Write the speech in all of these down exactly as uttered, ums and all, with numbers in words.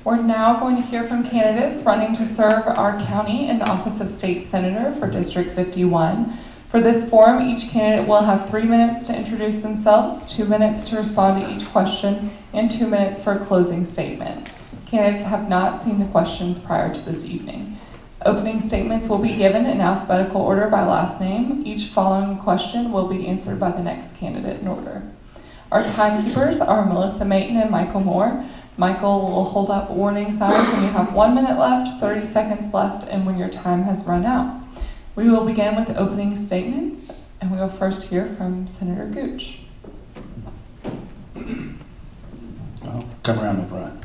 We're now going to hear from candidates running to serve our county in the office of State Senator for District fifty-one. For this forum, each candidate will have three minutes to introduce themselves, two minutes to respond to each question, and two minutes for a closing statement. Candidates have not seen the questions prior to this evening. Opening statements will be given in alphabetical order by last name. Each following question will be answered by the next candidate in order. Our timekeepers are Melissa Mayton and Michael Moore. Michael will hold up warning signs when you have one minute left, thirty seconds left, and when your time has run out. We will begin with opening statements, and we will first hear from Senator Gooch. I'll come around the front.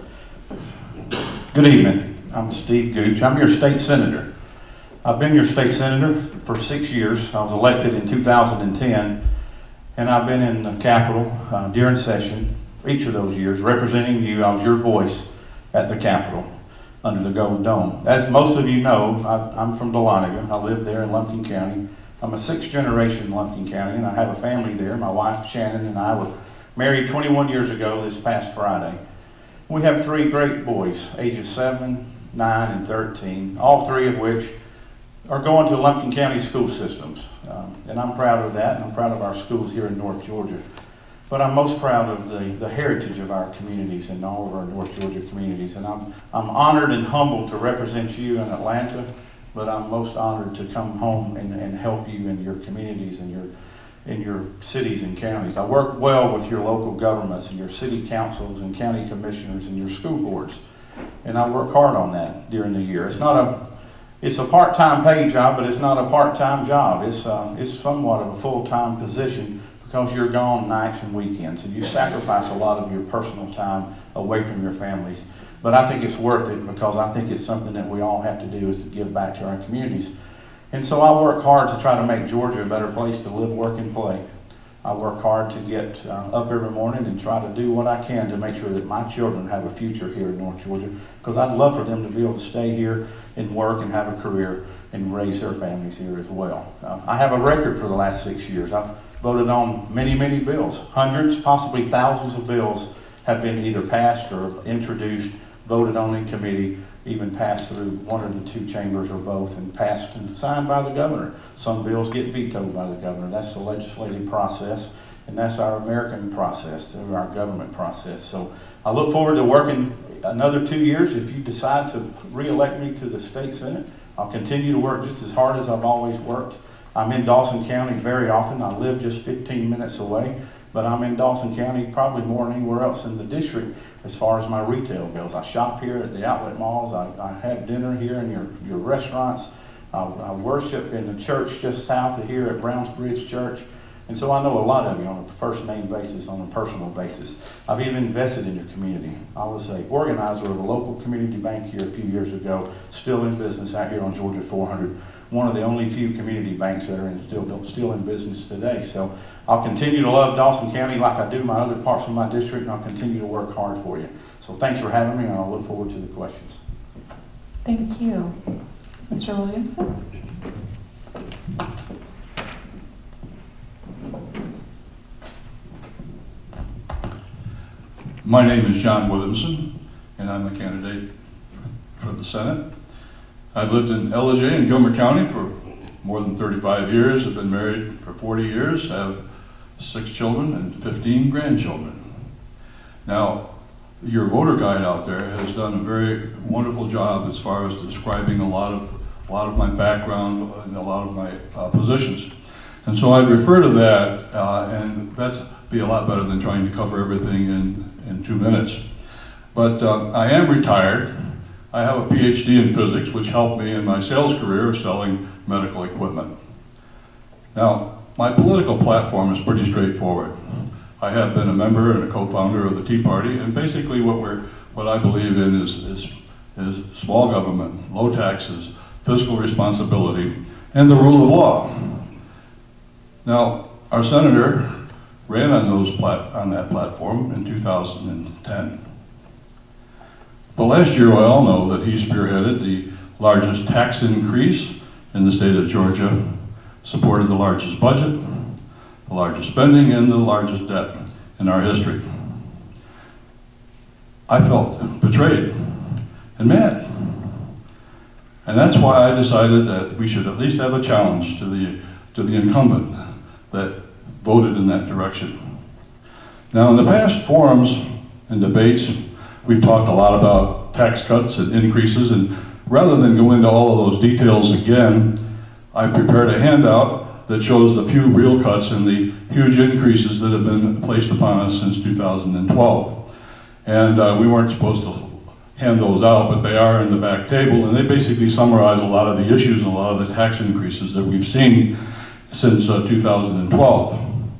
Good evening. I'm Steve Gooch. I'm your state senator. I've been your state senator for six years. I was elected in two thousand ten, and I've been in the Capitol uh, during session for each of those years, representing you. I was your voice at the Capitol under the Golden Dome. As most of you know, I, I'm from Nydia. I live there in Lumpkin County. I'm a sixth generation in Lumpkin County, and I have a family there. My wife, Shannon, and I were married twenty-one years ago this past Friday. We have three great boys, ages seven, nine, and thirteen, all three of which are going to Lumpkin County school systems. Um, and I'm proud of that, and I'm proud of our schools here in North Georgia. But I'm most proud of the, the heritage of our communities and all of our North Georgia communities. And I'm, I'm honored and humbled to represent you in Atlanta, but I'm most honored to come home and, and help you in your communities and your, in your cities and counties. I work well with your local governments and your city councils and county commissioners and your school boards. And I work hard on that during the year. It's not a, it's a part-time paid job, but it's not a part-time job. It's, uh, it's somewhat of a full-time position, because you're gone nights and weekends, and you sacrifice a lot of your personal time away from your families. But I think it's worth it, because I think it's something that we all have to do, is to give back to our communities. And so I work hard to try to make Georgia a better place to live, work, and play. I work hard to get uh, up every morning and try to do what I can to make sure that my children have a future here in North Georgia, because I'd love for them to be able to stay here and work and have a career and raise their families here as well. Uh, I have a record for the last six years. I've voted on many, many bills. Hundreds, possibly thousands of bills have been either passed or introduced, voted on in committee, even passed through one of the two chambers or both, and passed and signed by the governor. Some bills get vetoed by the governor. That's the legislative process, and that's our American process, our government process. So I look forward to working another two years. If you decide to re-elect me to the state senate, I'll continue to work just as hard as I've always worked. I'm in Dawson County very often. I live just fifteen minutes away, but I'm in Dawson County probably more than anywhere else in the district as far as my retail goes. I shop here at the outlet malls. I, I have dinner here in your, your restaurants. I, I worship in the church just south of here at Browns Bridge Church. And so I know a lot of you on a first name basis, on a personal basis. I've even invested in your community. I was an organizer of a local community bank here a few years ago, still in business out here on Georgia four hundred. One of the only few community banks that are in, still, still in business today. So I'll continue to love Dawson County like I do my other parts of my district, and I'll continue to work hard for you. So thanks for having me, and I'll look forward to the questions. Thank you. Mister Williamson? My name is John Williamson, and I'm a candidate for the Senate. I've lived in L A J and Gilmer County for more than thirty-five years. I've been married for forty years, have six children and fifteen grandchildren. Now, your voter guide out there has done a very wonderful job as far as describing a lot of, a lot of my background and a lot of my uh, positions. And so I'd refer to that, uh, and that'd be a lot better than trying to cover everything in, in two minutes. But uh, I am retired. I have a P H D in physics, which helped me in my sales career of selling medical equipment. Now, my political platform is pretty straightforward. I have been a member and a co-founder of the Tea Party, and basically what we're, what I believe in is, is, is small government, low taxes, fiscal responsibility, and the rule of law. Now, our senator ran on those plat on that platform in two thousand ten. But last year, we all know that he spearheaded the largest tax increase in the state of Georgia, supported the largest budget, the largest spending, and the largest debt in our history. I felt betrayed and mad. And that's why I decided that we should at least have a challenge to the, to the incumbent that voted in that direction. Now, in the past forums and debates, we've talked a lot about tax cuts and increases, and rather than go into all of those details again, I prepared a handout that shows the few real cuts and the huge increases that have been placed upon us since two thousand twelve. And uh, we weren't supposed to hand those out, but they are in the back table, and they basically summarize a lot of the issues and a lot of the tax increases that we've seen since uh, two thousand twelve.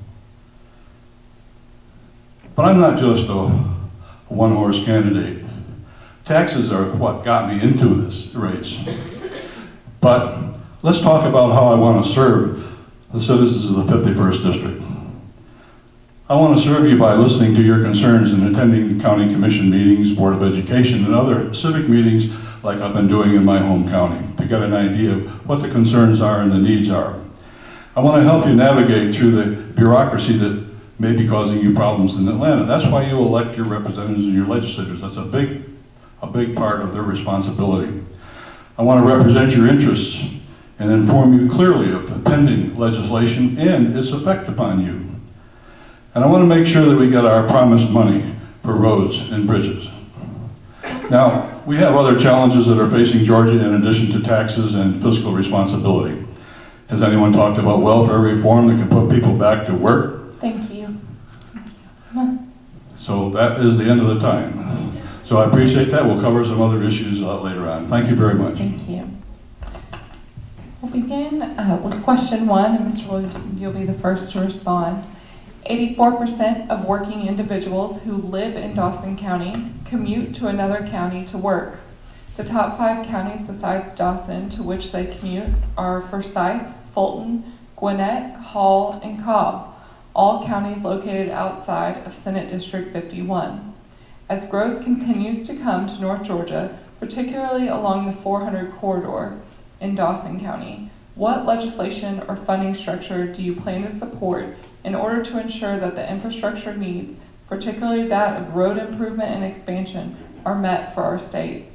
But I'm not just a one-horse candidate. Taxes are what got me into this race. But let's talk about how I want to serve the citizens of the fifty-first District. I want to serve you by listening to your concerns and attending county commission meetings, Board of Education, and other civic meetings like I've been doing in my home county to get an idea of what the concerns are and the needs are. I want to help you navigate through the bureaucracy that may be causing you problems in Atlanta. That's why you elect your representatives and your legislators. That's a big, a big part of their responsibility. I want to represent your interests and inform you clearly of pending legislation and its effect upon you. And I want to make sure that we get our promised money for roads and bridges. Now, we have other challenges that are facing Georgia in addition to taxes and fiscal responsibility. Has anyone talked about welfare reform that can put people back to work? Thank you. Thank you. So that is the end of the time. So I appreciate that. We'll cover some other issues uh, later on. Thank you very much. Thank you. We'll begin uh, with question one, and Mister Williamson, you'll be the first to respond. eighty-four percent of working individuals who live in Dawson County commute to another county to work. The top five counties besides Dawson to which they commute are Forsyth, Fulton, Gwinnett, Hall, and Cobb, all counties located outside of Senate District fifty-one. As growth continues to come to North Georgia, particularly along the four hundred corridor in Dawson County, what legislation or funding structure do you plan to support in order to ensure that the infrastructure needs, particularly that of road improvement and expansion, are met for our state?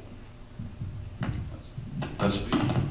That's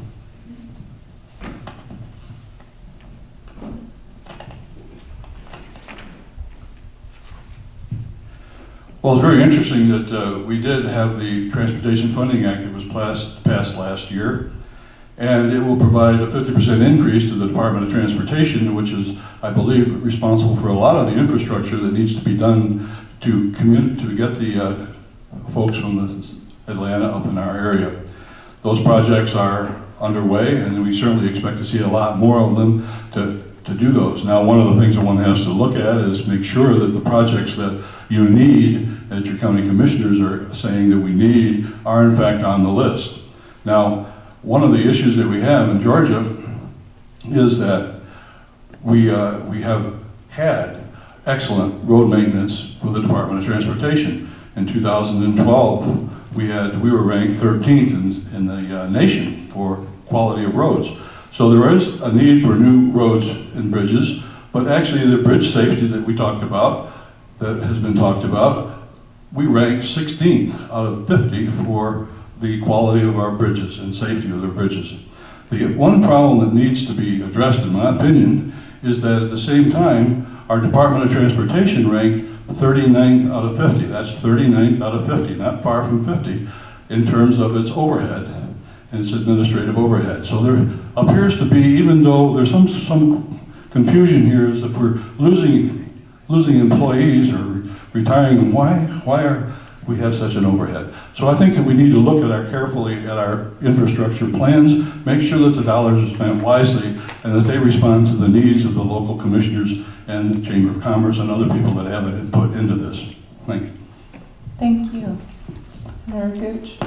Well, it's very interesting that uh, we did have the Transportation Funding Act that was passed, passed last year, and it will provide a fifty percent increase to the Department of Transportation, which is, I believe, responsible for a lot of the infrastructure that needs to be done to commute, to get the uh, folks from the Atlanta up in our area. Those projects are underway, and we certainly expect to see a lot more of them to, to do those. Now, one of the things that one has to look at is make sure that the projects that you need, that your county commissioners are saying that we need, are in fact on the list. Now, one of the issues that we have in Georgia is that we, uh, we have had excellent road maintenance with the Department of Transportation. In two thousand twelve, we had we were ranked thirteenth in, in the uh, nation for quality of roads. So there is a need for new roads and bridges, but actually the bridge safety that we talked about, that has been talked about, we ranked sixteenth out of fifty for the quality of our bridges and safety of the bridges. The one problem that needs to be addressed, in my opinion, is that at the same time, our Department of Transportation ranked thirty-ninth out of fifty. That's thirty-ninth out of fifty, not far from fifty, in terms of its overhead and its administrative overhead. So there appears to be, even though there's some, some confusion here, is if we're losing, losing employees or retiring them, why, why are we have such an overhead? So I think that we need to look at our carefully at our infrastructure plans, make sure that the dollars are spent wisely and that they respond to the needs of the local commissioners and the Chamber of Commerce and other people that have an input into this. Thank you. Thank you. Senator Gooch.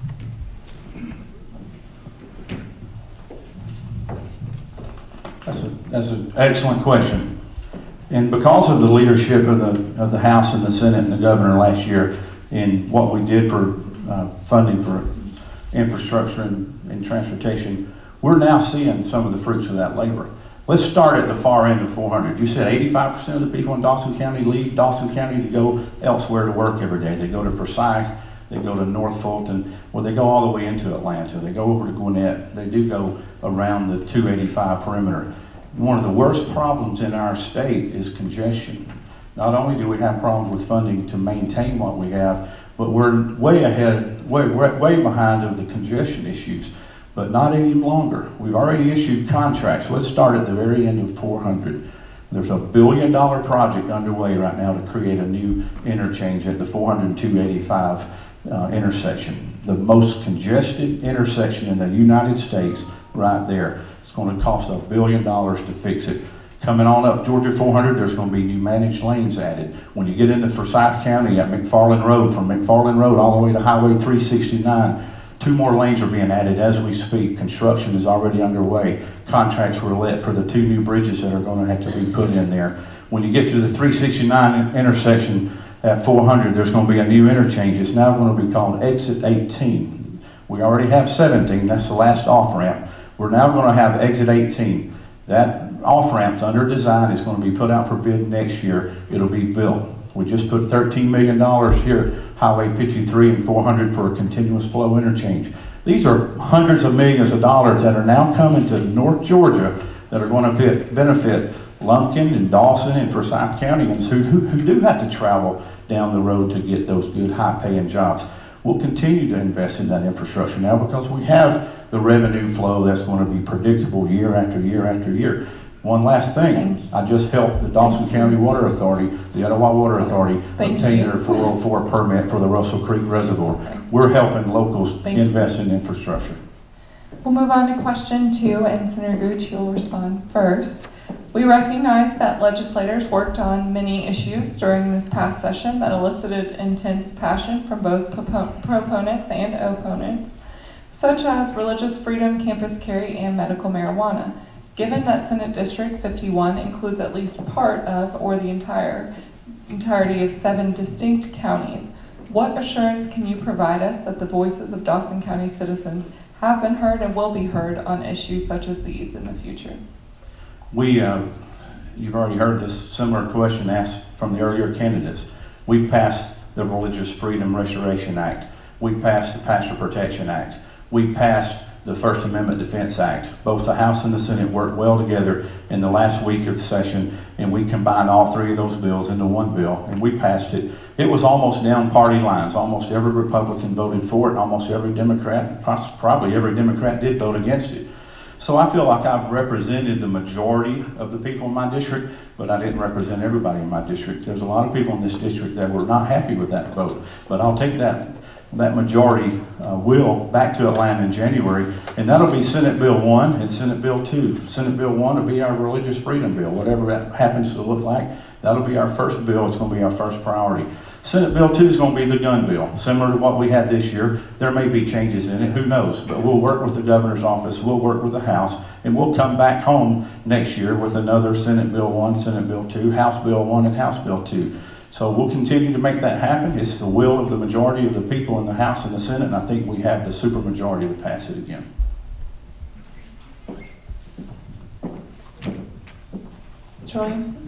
That's a, that's an excellent question. And because of the leadership of the, of the House and the Senate and the governor last year in what we did for uh, funding for infrastructure and, and transportation, we're now seeing some of the fruits of that labor. Let's start at the far end of four hundred. You said eighty-five percent of the people in Dawson County leave Dawson County to go elsewhere to work every day. They go to Forsyth, they go to North Fulton, well, they go all the way into Atlanta. They go over to Gwinnett. They do go around the two eighty-five perimeter. One of the worst problems in our state is congestion. Not only do we have problems with funding to maintain what we have, but we're way ahead, way, way behind of the congestion issues. But not any longer. We've already issued contracts. Let's start at the very end of four hundred. There's a billion dollar project underway right now to create a new interchange at the four hundred and two eighty-five uh, intersection. The most congested intersection in the United States right there. It's going to cost a billion dollars to fix it. Coming on up Georgia four hundred, there's going to be new managed lanes added. When you get into Forsyth County at McFarland Road, from McFarland Road all the way to Highway three sixty-nine, two more lanes are being added as we speak. Construction is already underway. Contracts were let for the two new bridges that are going to have to be put in there. When you get to the three sixty-nine intersection at four hundred, there's going to be a new interchange. It's now going to be called Exit eighteen. We already have seventeen. That's the last off-ramp. We're now going to have Exit eighteen. That off-ramp's under design. It's going to be put out for bid next year. It'll be built. We just put thirteen million dollars here at Highway fifty-three and four hundred for a continuous flow interchange. These are hundreds of millions of dollars that are now coming to North Georgia that are going to benefit Lumpkin and Dawson and Forsyth Countyans who, who, who do have to travel down the road to get those good high-paying jobs. We'll continue to invest in that infrastructure now because we have the revenue flow that's going to be predictable year after year after year. One last thing, I just helped the Dawson County Water Authority, the Etowah Water Authority, Thank obtain you. their four oh four permit for the Russell Creek Reservoir. We're helping locals Thank invest in infrastructure. We'll move on to question two, and Senator Gooch, you'll respond first. We recognize that legislators worked on many issues during this past session that elicited intense passion from both proponents and opponents, such as religious freedom, campus carry, and medical marijuana. Given that Senate District fifty-one includes at least part of or the entire entirety of seven distinct counties, what assurance can you provide us that the voices of Dawson County citizens have been heard and will be heard on issues such as these in the future? We, uh, you've already heard this similar question asked from the earlier candidates. We've passed the Religious Freedom Restoration Act. We passed the Pastor Protection Act. We passed the First Amendment Defense Act. Both the House and the Senate worked well together in the last week of the session, and we combined all three of those bills into one bill, and we passed it. It was almost down party lines. Almost every Republican voted for it. Almost every Democrat, probably every Democrat did vote against it. So I feel like I've represented the majority of the people in my district, but I didn't represent everybody in my district. There's a lot of people in this district that were not happy with that vote, but I'll take that that majority uh, will back to Atlanta in January, and that'll be Senate Bill one and Senate Bill two. Senate Bill one will be our religious freedom bill, whatever that happens to look like. That'll be our first bill. It's going to be our first priority. Senate Bill two is going to be the gun bill, similar to what we had this year. There may be changes in it, who knows, but we'll work with the governor's office, we'll work with the House, and we'll come back home next year with another Senate Bill one, Senate Bill two, House Bill one, and House Bill two. So we'll continue to make that happen. It's the will of the majority of the people in the House and the Senate, and I think we have the supermajority to pass it again. Mister Williamson?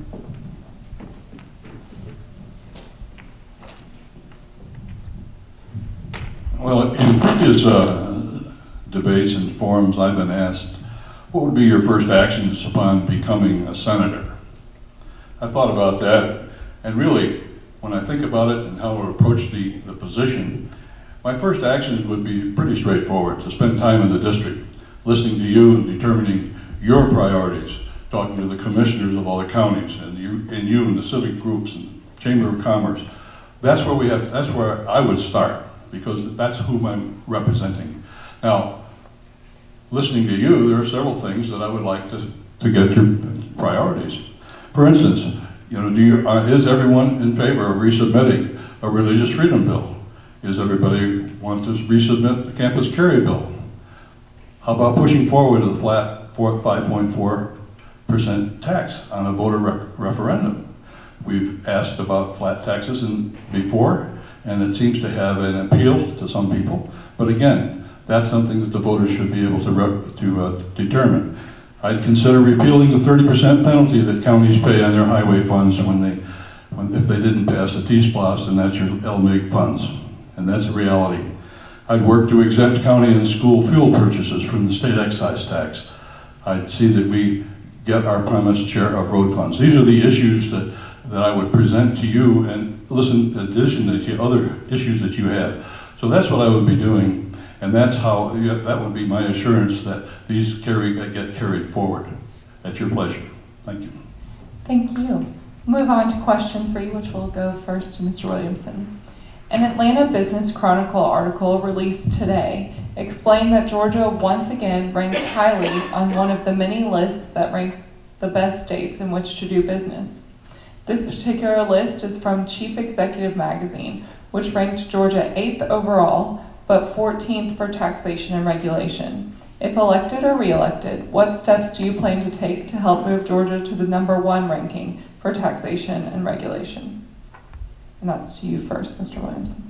Well, in previous uh, debates and forums, I've been asked, what would be your first actions upon becoming a senator? I thought about that. And really, when I think about it and how I approach the, the position, my first actions would be pretty straightforward: to spend time in the district, listening to you and determining your priorities, talking to the commissioners of all the counties, and you and you and the civic groups and Chamber of Commerce. That's where we have. That's where I would start, because that's whom I'm representing. Now, listening to you, there are several things that I would like to to get your priorities. For instance, you know, do you, uh, is everyone in favor of resubmitting a religious freedom bill? Is everybody want to resubmit the campus carry bill? How about pushing forward a flat five point four percent tax on a voter re referendum? We've asked about flat taxes in, before, and it seems to have an appeal to some people. But again, that's something that the voters should be able to, rep to uh, determine. I'd consider repealing the thirty percent penalty that counties pay on their highway funds when they, when, if they didn't pass the T-SPLOST, and that's your L M I G funds, and that's a reality. I'd work to exempt county and school fuel purchases from the state excise tax. I'd see that we get our promised share of road funds. These are the issues that, that I would present to you, and listen, in addition to the other issues that you had. So that's what I would be doing, and that's how, that would be my assurance that these carry, get carried forward. At your pleasure. Thank you. Thank you. Move on to question three, which will go first to Mister Williamson. An Atlanta Business Chronicle article released today explained that Georgia once again ranks highly on one of the many lists that ranks the best states in which to do business. This particular list is from Chief Executive Magazine, which ranked Georgia eighth overall, but fourteenth for taxation and regulation. If elected or re-elected, what steps do you plan to take to help move Georgia to the number one ranking for taxation and regulation? And that's to you first, Mister Williamson.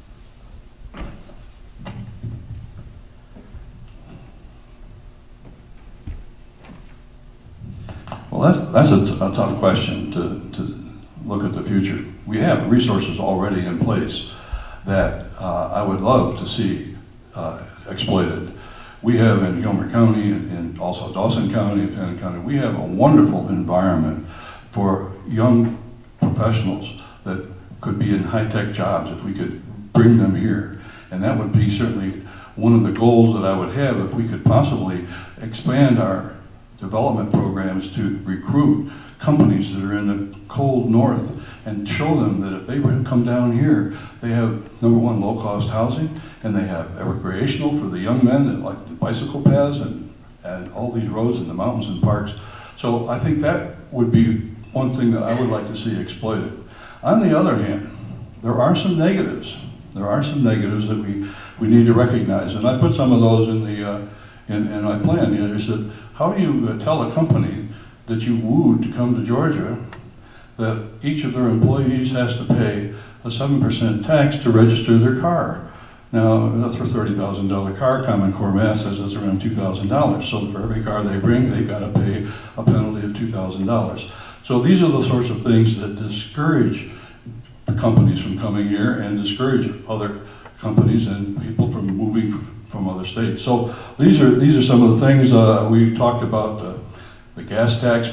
Well, that's, that's a, a tough question to, to look at the future. We have resources already in place that uh, I would love to see uh, exploited. We have in Gilmer County and, and also Dawson County and Fannin County, we have a wonderful environment for young professionals that could be in high-tech jobs if we could bring them here. And that would be certainly one of the goals that I would have if we could possibly expand our development programs to recruit companies that are in the cold north and show them that if they come down here, they have, number one, low-cost housing, and they have recreational for the young men that like the bicycle paths and, and all these roads in the mountains and parks. So I think that would be one thing that I would like to see exploited. On the other hand, there are some negatives. There are some negatives that we, we need to recognize, and I put some of those in the uh, in, in my plan. You know, I said, how do you uh, tell a company that you wooed to come to Georgia that each of their employees has to pay a seven percent tax to register their car? Now, that's for a thirty thousand dollar car. Common Core math says that's around two thousand dollars. So for every car they bring, they've got to pay a penalty of two thousand dollars. So these are the sorts of things that discourage companies from coming here and discourage other companies and people from moving from other states. So these are these are some of the things uh, we talked about. Uh, the gas tax,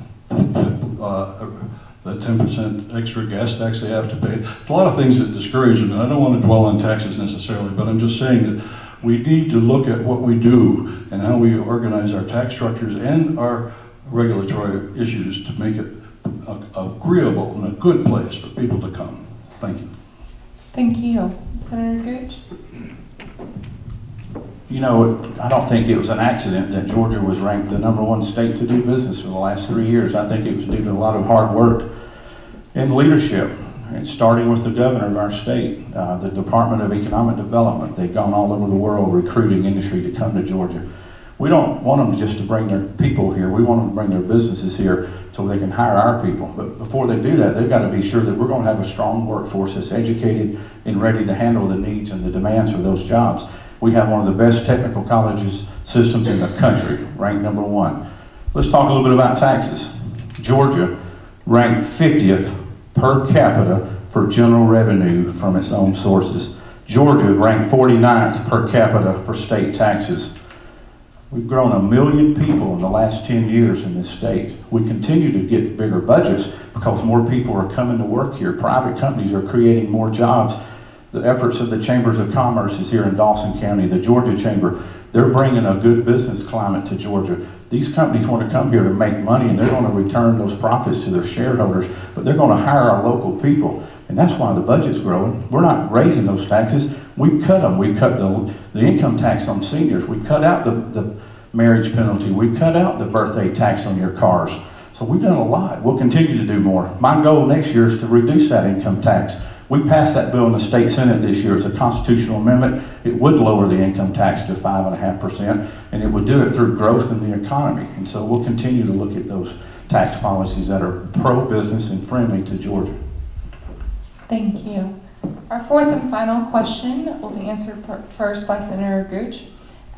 uh, the ten percent extra gas tax they have to pay. There's a lot of things that discourage them, and I don't want to dwell on taxes necessarily, but I'm just saying that we need to look at what we do and how we organize our tax structures and our regulatory issues to make it a, agreeable and a good place for people to come. Thank you. Thank you. Senator Gooch? You know, I don't think it was an accident that Georgia was ranked the number one state to do business for the last three years. I think it was due to a lot of hard work and leadership, and starting with the governor of our state, uh, the Department of Economic Development. They've gone all over the world recruiting industry to come to Georgia. We don't want them just to bring their people here. We want them to bring their businesses here so they can hire our people. But before they do that, they've got to be sure that we're going to have a strong workforce that's educated and ready to handle the needs and the demands for those jobs. We have one of the best technical colleges systems in the country, ranked number one. Let's talk a little bit about taxes. Georgia ranked fiftieth per capita for general revenue from its own sources. Georgia ranked forty-ninth per capita for state taxes. We've grown a million people in the last ten years in this state. We continue to get bigger budgets because more people are coming to work here. Private companies are creating more jobs. The efforts of the Chambers of Commerce is here in Dawson County, the Georgia Chamber. They're bringing a good business climate to Georgia. These companies want to come here to make money, and they're going to return those profits to their shareholders, but they're going to hire our local people. And that's why the budget's growing. We're not raising those taxes. We cut them. We cut the, the income tax on seniors. We cut out the, the marriage penalty. We cut out the birthday tax on your cars. So we've done a lot. We'll continue to do more. My goal next year is to reduce that income tax. We passed that bill in the state Senate this year as a constitutional amendment. It would lower the income tax to five and a half percent, and it would do it through growth in the economy. And so we'll continue to look at those tax policies that are pro-business and friendly to Georgia. Thank you. Our fourth and final question will be answered first by Senator Gooch.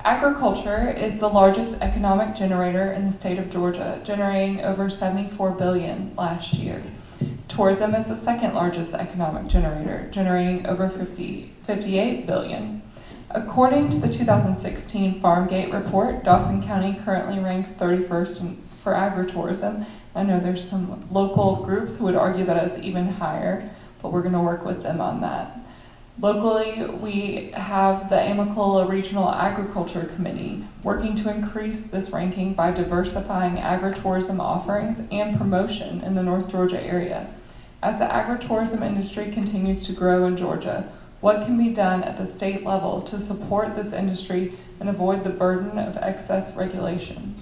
Agriculture is the largest economic generator in the state of Georgia, generating over seventy-four billion dollars last year. Tourism is the second largest economic generator, generating over fifty, fifty-eight billion dollars. According to the two thousand sixteen Farmgate report, Dawson County currently ranks thirty-first in, for agritourism. I know there's some local groups who would argue that it's even higher, but we're going to work with them on that. Locally, we have the Amicalola Regional Agriculture Committee working to increase this ranking by diversifying agritourism offerings and promotion in the North Georgia area. As the agritourism industry continues to grow in Georgia, what can be done at the state level to support this industry and avoid the burden of excess regulation?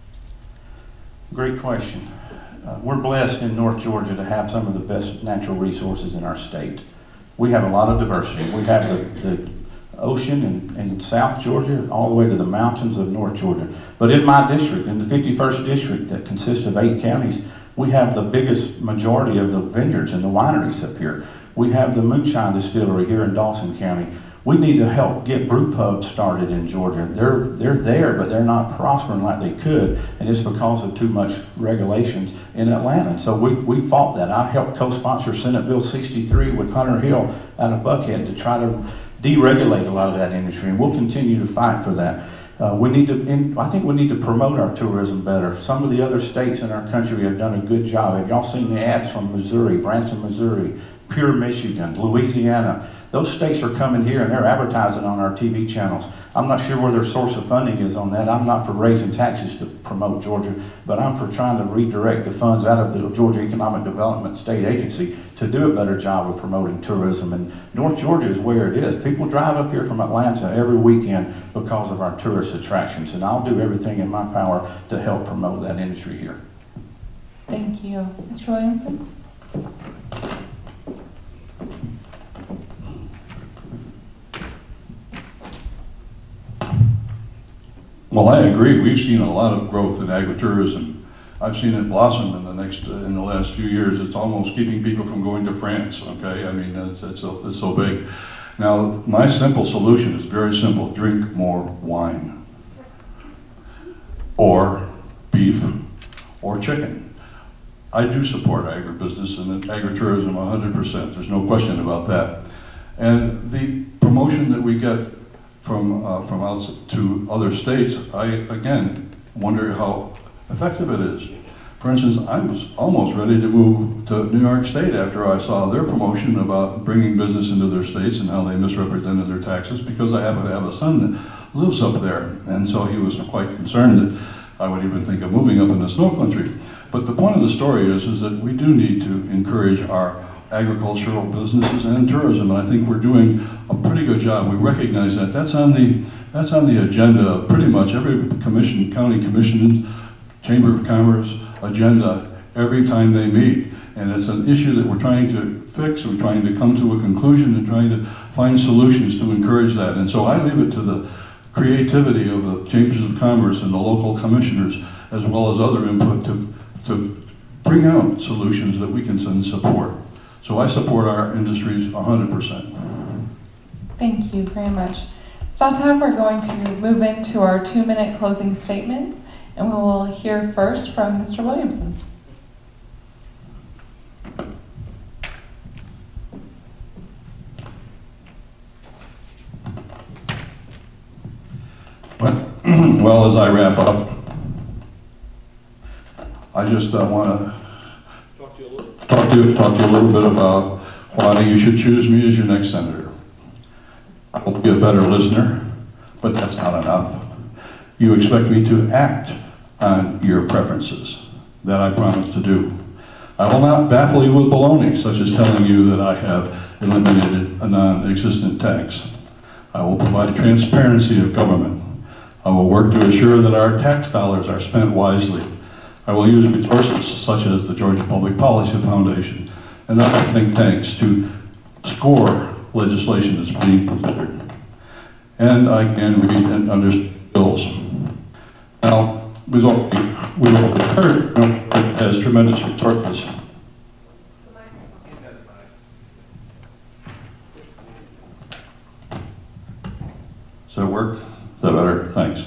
Great question. Uh, we're blessed in North Georgia to have some of the best natural resources in our state. We have a lot of diversity. We have the, the ocean in, in South Georgia all the way to the mountains of North Georgia. But in my district, in the fifty-first district that consists of eight counties, we have the biggest majority of the vineyards and the wineries up here. We have the moonshine distillery here in Dawson County. We need to help get brew pubs started in Georgia. They're, they're there, but they're not prospering like they could, and it's because of too much regulations in Atlanta. And so we, we fought that. I helped co-sponsor Senate Bill sixty-three with Hunter Hill out of Buckhead to try to deregulate a lot of that industry, and we'll continue to fight for that. Uh, we need to, in, I think we need to promote our tourism better. Some of the other states in our country have done a good job. Have y'all seen the ads from Missouri, Branson, Missouri, Pure, Michigan, Louisiana? Those states are coming here and they're advertising on our T V channels. I'm not sure where their source of funding is on that. I'm not for raising taxes to promote Georgia, but I'm for trying to redirect the funds out of the Georgia Economic Development State Agency to do a better job of promoting tourism. And North Georgia is where it is. People drive up here from Atlanta every weekend because of our tourist attractions, and I'll do everything in my power to help promote that industry here. Thank you. Mister Williamson? Well, I agree. We've seen a lot of growth in agritourism. I've seen it blossom in the next uh, in the last few years. It's almost keeping people from going to France. Okay, I mean it's it's, a, it's so big. Now, my simple solution is very simple: drink more wine, or beef, or chicken. I do support agribusiness and agritourism one hundred percent. There's no question about that. And the promotion that we get from uh, from out to other states, I again wonder how effective it is. For instance, I was almost ready to move to New York State after I saw their promotion about bringing business into their states and how they misrepresented their taxes, because I happen to have a son that lives up there, and so he was quite concerned that I would even think of moving up in the snow country. But the point of the story is, is that we do need to encourage our agricultural businesses and tourism. And I think we're doing a pretty good job. We recognize that. That's on the that's on the agenda of pretty much every commission, county commission, Chamber of Commerce agenda every time they meet. And it's an issue that we're trying to fix. We're trying to come to a conclusion and trying to find solutions to encourage that. And so I leave it to the creativity of the Chambers of Commerce and the local commissioners, as well as other input, to to bring out solutions that we can then support. So I support our industries one hundred percent. Thank you very much. It's now time we're going to move into our two-minute closing statements, and we will hear first from Mister Williamson. Well, as I wrap up, I just uh, want to talk to you a little, talk to you, talk to you a little bit about why you should choose me as your next senator. I will be a better listener, but that's not enough. You expect me to act on your preferences. That I promise to do. I will not baffle you with baloney, such as telling you that I have eliminated a non-existent tax. I will provide transparency of government. I will work to assure that our tax dollars are spent wisely. I will use resources such as the Georgia Public Policy Foundation and other think tanks to score legislation that's being considered. And I can read and understand bills. Now, we've already, we've already heard it has tremendous resources. Does that work? Is that better? Thanks.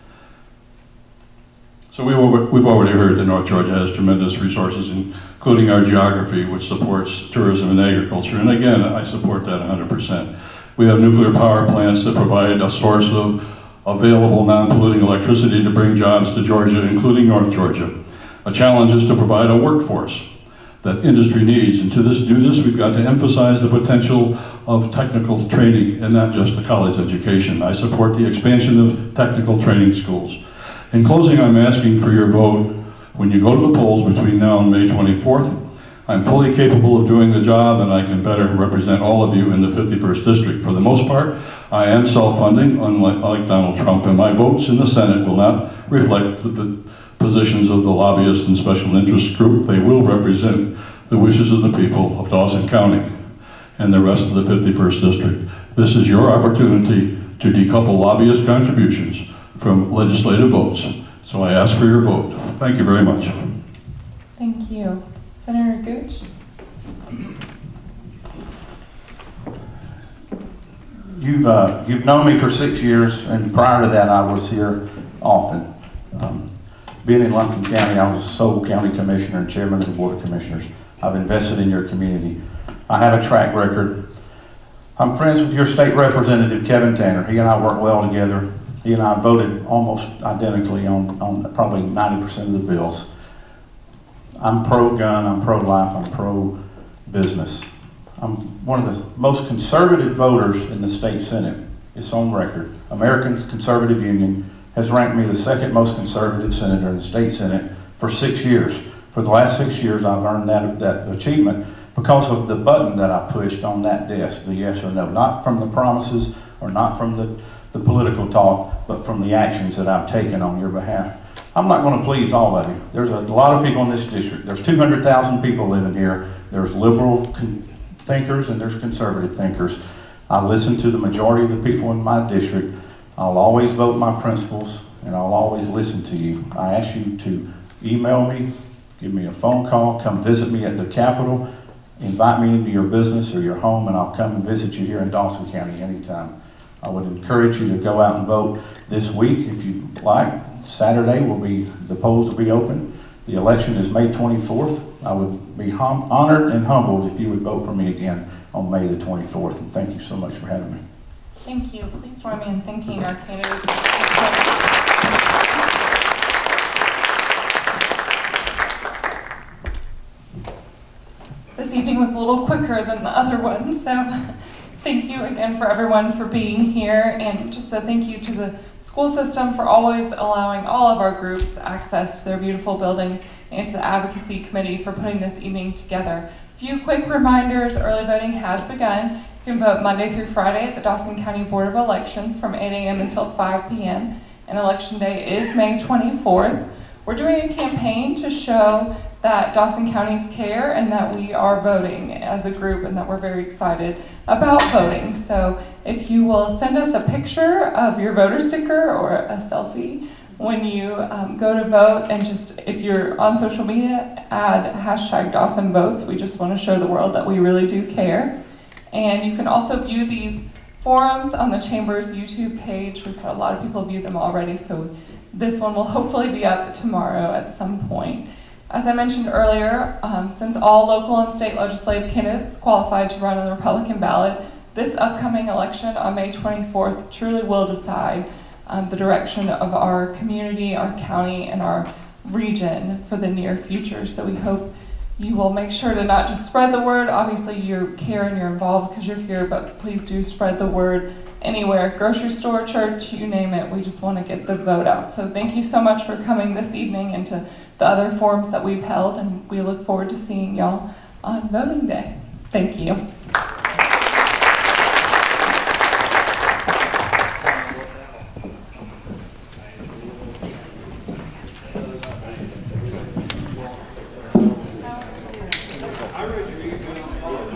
So we've, over, we've already heard that North Georgia has tremendous resources, including our geography, which supports tourism and agriculture. And again, I support that one hundred percent. We have nuclear power plants that provide a source of available non-polluting electricity to bring jobs to Georgia, including North Georgia. A challenge is to provide a workforce that industry needs. And to this, do this, we've got to emphasize the potential of technical training and not just a college education. I support the expansion of technical training schools. In closing, I'm asking for your vote when you go to the polls between now and May twenty-fourth. I'm fully capable of doing the job, and I can better represent all of you in the fifty-first district. For the most part, I am self-funding, unlike like Donald Trump, and my votes in the Senate will not reflect the, the positions of the lobbyist and special interest group. They will represent the wishes of the people of Dawson County and the rest of the fifty-first district. This is your opportunity to decouple lobbyist contributions from legislative votes. So I ask for your vote. Thank you very much. Thank you. Senator Gooch? You've, uh, you've known me for six years, and prior to that I was here often. Um, being in Lumpkin County, I was a sole county commissioner and chairman of the Board of Commissioners. I've invested in your community. I have a track record. I'm friends with your state representative, Kevin Tanner. He and I work well together. He and I voted almost identically on, on probably ninety percent of the bills. I'm pro-gun, I'm pro-life, I'm pro-business. I'm one of the most conservative voters in the state Senate. It's on record. American Conservative Union has ranked me the second most conservative senator in the state Senate for six years. For the last six years, I've earned that, that achievement because of the button that I pushed on that desk, the yes or no, not from the promises or not from the, the political talk, but from the actions that I've taken on your behalf. I'm not going to please all of you. There's a lot of people in this district. There's two hundred thousand people living here. There's liberal thinkers and there's conservative thinkers. I listen to the majority of the people in my district. I'll always vote my principles and I'll always listen to you. I ask you to email me, give me a phone call, come visit me at the Capitol, invite me into your business or your home, and I'll come and visit you here in Dawson County anytime. I would encourage you to go out and vote this week if you like. Saturday will be, the polls will be open. The election is May twenty-fourth. I would be hum honored and humbled if you would vote for me again on May the twenty-fourth. And thank you so much for having me. Thank you. Please join me in thanking our candidates. This evening was a little quicker than the other one, so thank you again for everyone for being here, and just a thank you to the school system for always allowing all of our groups access to their beautiful buildings, and to the advocacy committee for putting this evening together. A few quick reminders: early voting has begun. You can vote Monday through Friday at the Dawson County Board of Elections from eight A M until five P M and election day is May twenty-fourth. We're doing a campaign to show that Dawson County's care and that we are voting as a group and that we're very excited about voting. So if you will send us a picture of your voter sticker or a selfie when you um, go to vote, and just if you're on social media, add hashtag Dawson Votes. We just want to show the world that we really do care. And you can also view these forums on the Chamber's YouTube page. We've had a lot of people view them already, so this one will hopefully be up tomorrow at some point. As I mentioned earlier, um, since all local and state legislative candidates qualified to run on the Republican ballot, this upcoming election on May twenty-fourth truly will decide um, the direction of our community, our county, and our region for the near future. So we hope you will make sure to not just spread the word. Obviously you care and you're involved because you're here, but please do spread the word anywhere, grocery store, church, you name it. We just want to get the vote out. So thank you so much for coming this evening and to the other forums that we've held, and we look forward to seeing y'all on voting day. Thank you.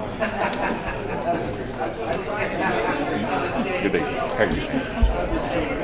Good day.